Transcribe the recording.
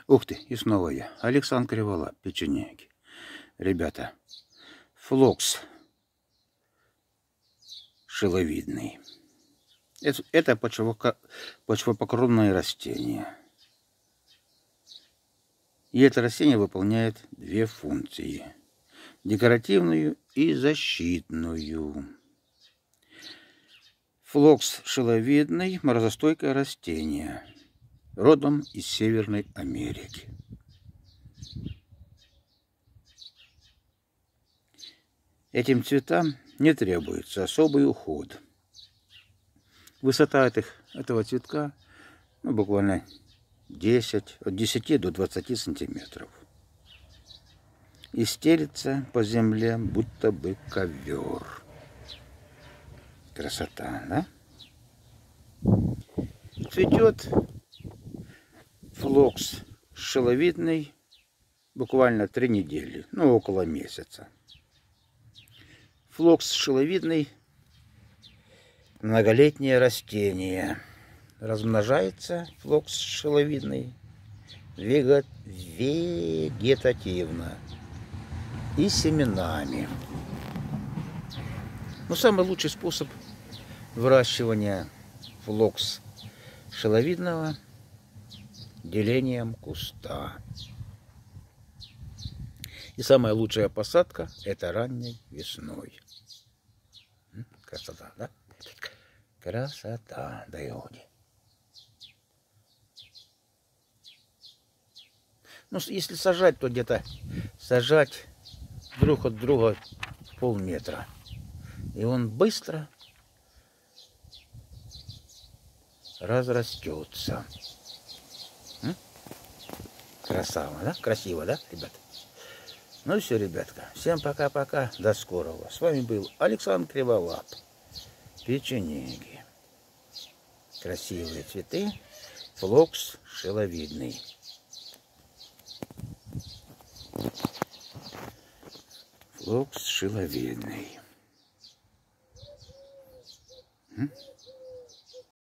Ух ты, и снова я. Александр Криволап, печенеги. Ребята, флокс шиловидный. Это почвопокровное растение. И это растение выполняет две функции. Декоративную и защитную. Флокс шиловидный, морозостойкое растение. Родом из Северной Америки. Этим цветам не требуется особый уход. Высота этого цветка буквально от 10 до 20 сантиметров. И стелится по земле, будто бы ковер. Красота, да? Цветет флокс шиловидный буквально 3 недели, около месяца. Флокс шиловидный — многолетнее растение. Размножается флокс шиловидный вегетативно и семенами. Но самый лучший способ выращивания флокс шиловидного — делением куста. И самая лучшая посадка — это ранней весной. Красота, да? Красота, даёги. Если сажать, то где-то сажать друг от друга полметра. И он быстро разрастется. Красава, да? Красиво, да, ребята? Ну все, ребятка. Всем пока-пока. До скорого. С вами был Александр Криволап. Печенеги. Красивые цветы. Флокс шиловидный. Флокс шиловидный.